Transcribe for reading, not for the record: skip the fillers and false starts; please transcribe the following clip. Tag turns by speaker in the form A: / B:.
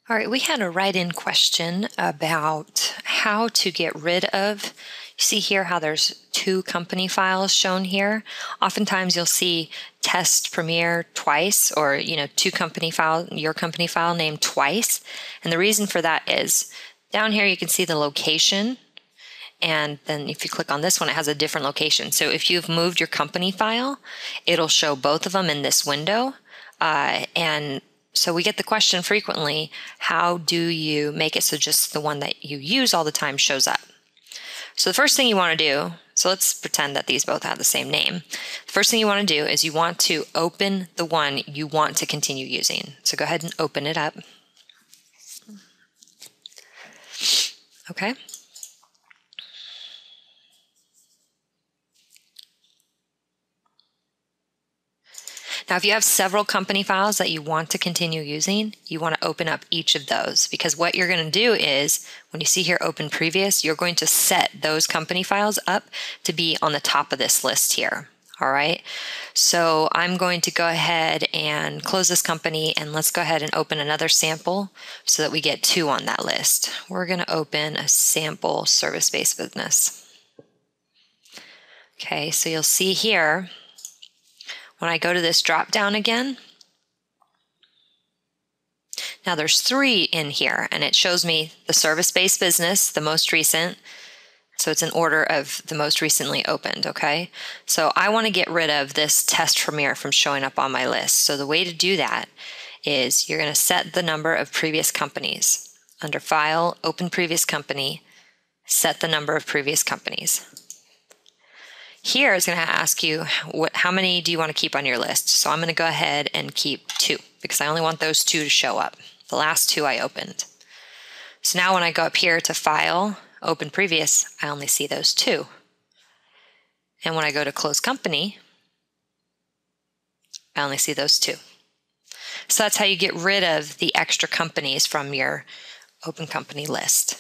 A: All right, we had a write-in question about how to get rid of, you see here how there's two company files shown here. Oftentimes you'll see test premiere twice, or your company file named twice. And the reason for that is down here you can see the location, and then if you click on this one, it has a different location. So if you've moved your company file, it'll show both of them in this window. And so we get the question frequently, how do you make it so just the one that you use all the time shows up? So the first thing you want to do, so let's pretend that these both have the same name. The first thing you want to do is you want to open the one you want to continue using. So go ahead and open it up. Okay. Now, if you have several company files that you want to continue using, you want to open up each of those, because what you're going to do is when you see here open previous, you're going to set those company files up to be on the top of this list here. All right. So I'm going to go ahead and close this company, and let's go ahead and open another sample so that we get two on that list. We're going to open a sample service-based business. Okay. So you'll see here, when I go to this drop down again, now there's three in here, and it shows me the service-based business, the most recent. So it's in order of the most recently opened, okay? So I want to get rid of this test premiere from showing up on my list. So the way to do that is you're going to set the number of previous companies. Under File, Open Previous Company, set the number of previous companies. Here it's going to ask you how many do you want to keep on your list. So I'm going to go ahead and keep 2 because I only want those 2 to show up. The last 2 I opened. So now when I go up here to File, Open Previous, I only see those 2. And when I go to Close Company, I only see those 2. So that's how you get rid of the extra companies from your Open Company list.